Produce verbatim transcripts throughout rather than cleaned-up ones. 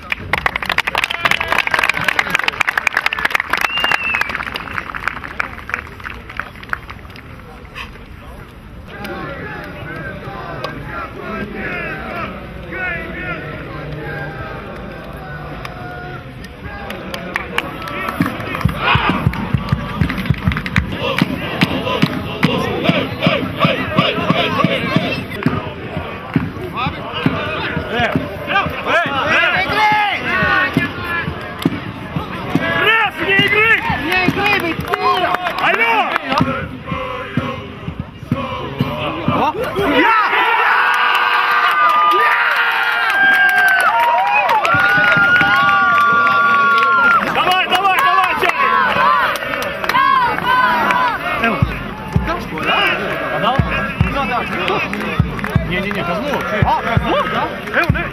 Не-не-не, Козлов. А, Козлов, да? Эй, эй.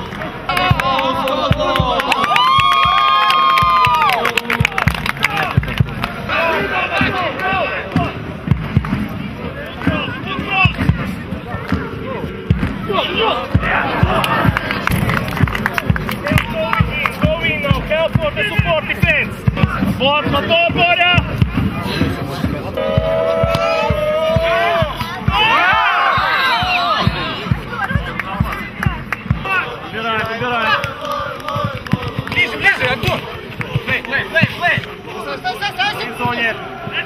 Sport, мотор, Боря! Убирай, убирай. Ближе, ближе, Антон! Плей, плей, плей, плей! В зоне.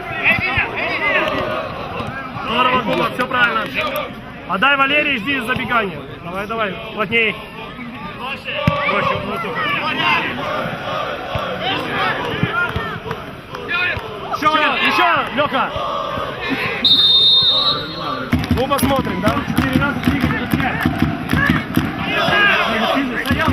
Здорово, Гума, все правильно. Отдай Валерий, жди забегания. Давай, давай, плотней. Проще, внутрь. Еще, еще, Лёха! Ну, посмотрим, да? Четыре раза двигали, пять. Стоял,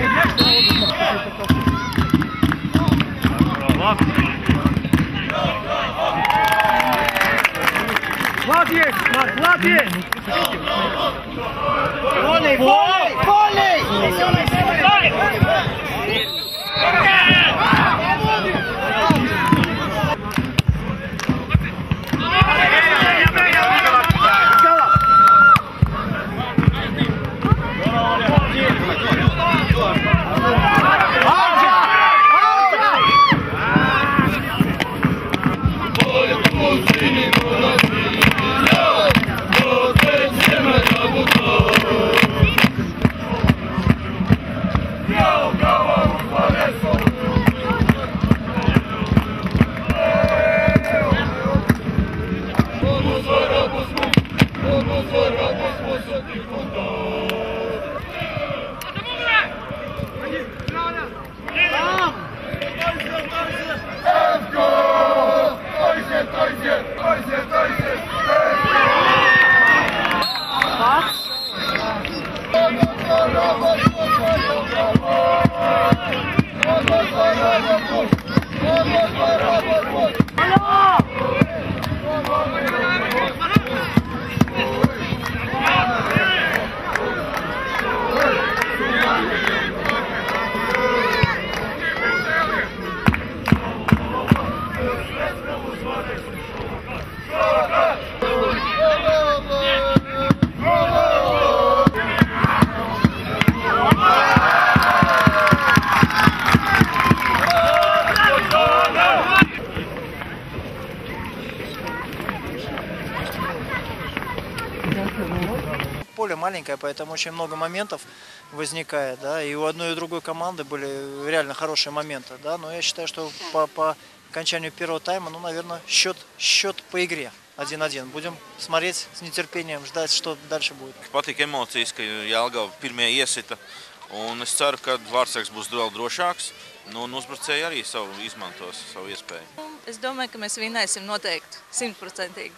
Влад есть, Влад, Влад есть! Волей, волей, волей! Поле маленькое, поэтому очень много моментов возникает, да, и у одной и у другой команды были реально хорошие моменты, да, но я считаю, что по, по окончанию первого тайма, ну, наверное, счет, счет по игре один-один. Будем смотреть с нетерпением, ждать, что дальше будет. Patīk emocijas, ka Jelgava pirmie iesita, un es ceru, ka Vārtsargs būs vēl drošāks, nu, un uzbrucēji arī savu izmantos, savu iespēju. Es domāju, ka mēs vinēsim noteikti, simtprocentīgi.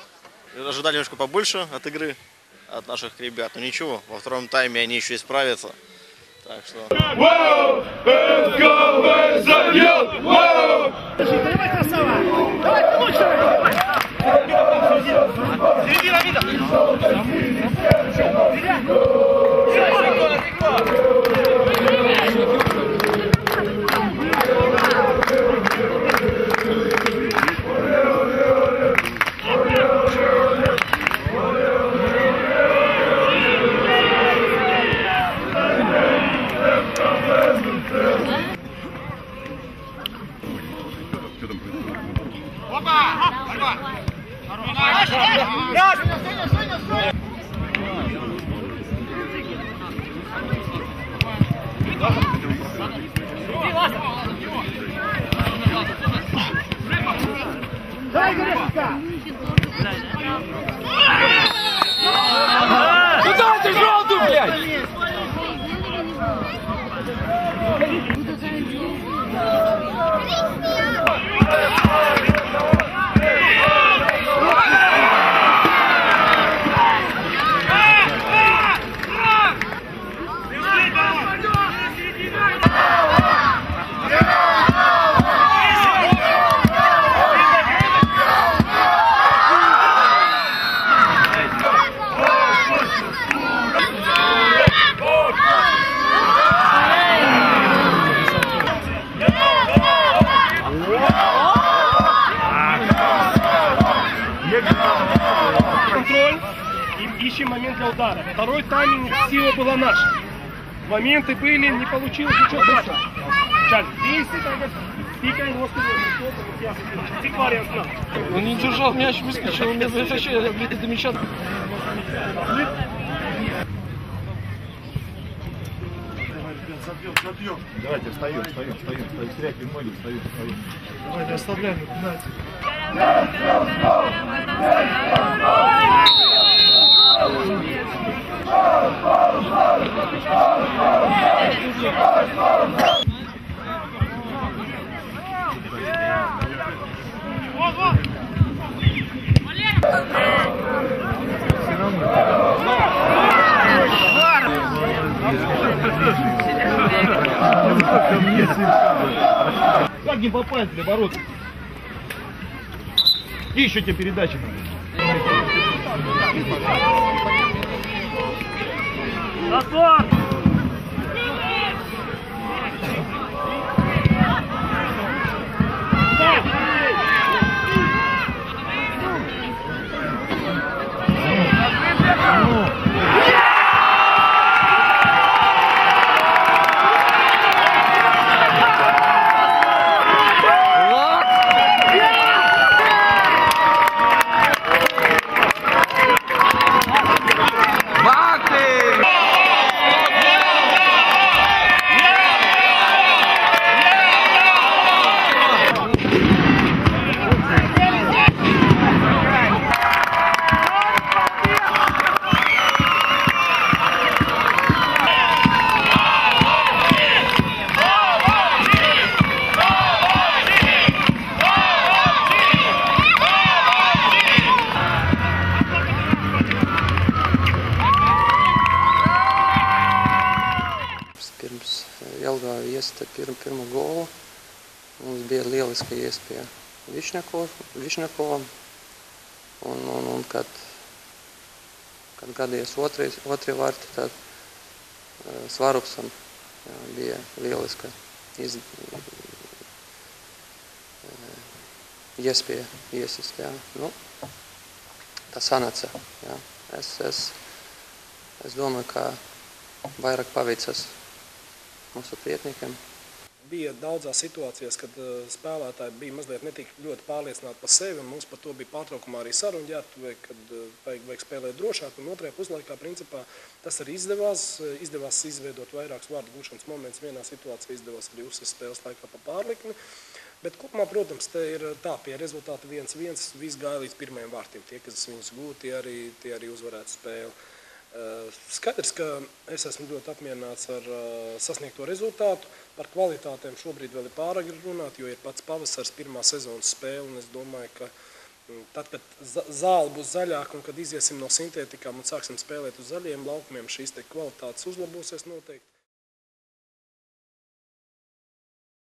Ожидали немножко побольше от игры, от наших ребят, но ничего, во втором тайме они еще исправятся. Так что... Wow! Let's go! Let's go! Wow! Давай, красава! Давай, лучше! Середина вида! Let's go! Куда ты желтую, блядь? Контроль и ищем момент для удара. Второй тайминг, сила была наша. Моменты были, не получилось ничего дальше. Чаль, действуй, пикай ножку. Ты вариант нам. Он не держал мяч, выскочил, он меня защищал, я, блядь, это мяча. Давайте, встаем, встаем, встаем, встаем, стряпим ноги, встаем, встаем. Давайте оставляем, знаете. Как не попасть для ворот? И еще тебе передачи надо. Готов! Pirms Jelgava iesta pir, pirmo golu mums bija lieliska iespēja Višņakovam, un, un, un kad, kad gadījās otrie, otrie varti, tad uh, Svarupsam jā, bija lieliska iz, uh, iespēja iesist. Jā. Nu, tā sanāca. Jā. Es, es, es domāju, ka vairāk paveicas mūsu prietniekiem. Bija daudzās situācijās, kad uh, spēlētāji bija mazliet netik ļoti pārliecināti par sevi, un mums par to bija pārtraukumā arī saruna ģērbtuvē, kad uh, vajag, vajag spēlēt drošāk, un otrajā puslaikā principā tas arī izdevās, izdevās izveidot vairākus vārdu gūšanas momentus, vienā situācijā izdevās arī uzsist spēles laikā pa pārlikni, bet kopumā, protams, te ir tā, pie rezultāta viens viens, viss gāja līdz pirmajiem vārtiem, tie, kas viņus gūti, tie arī, tie arī uzvarētu spēli. Skaidrs, ka es esmu ļoti apmierināts ar sasniegto rezultātu. Par kvalitātēm šobrīd vēl ir pāragri runāt, jo ir pats pavasars, pirmā sezonas spēle, un es domāju, ka tad, kad zāle būs zaļāka un kad iziesim no sintētikām un sāksim spēlēt uz zaļiem laukumiem, šīs te kvalitātes uzlabosies noteikti.